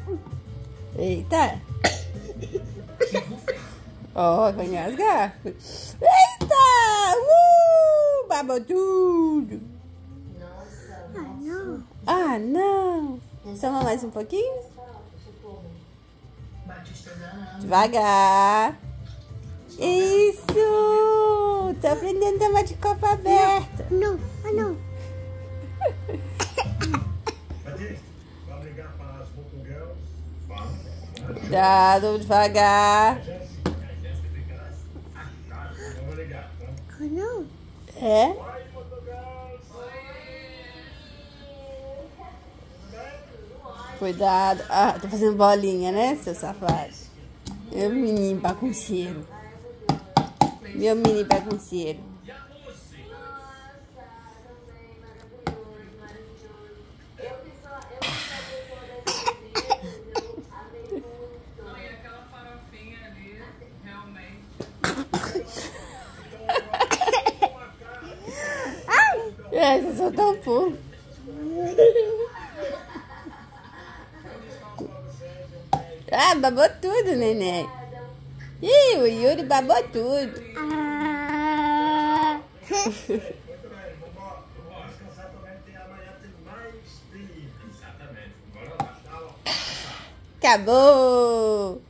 Eita. Ó, vai engasgar. Eita! Babou tudo. Ah, não. Toma mais um pouquinho? Devagar. Isso! Tô aprendendo a tomar de copo aberto. Não, não. Cuidado, devagar. Não. É? Cuidado. Ah, tô fazendo bolinha, né, seu safado? Meu menino bagunceiro. Meu menino bagunceiro. É, você soltou um pouco. Ah, babou tudo, neném. Ih, o Yuri babou tudo. Acabou.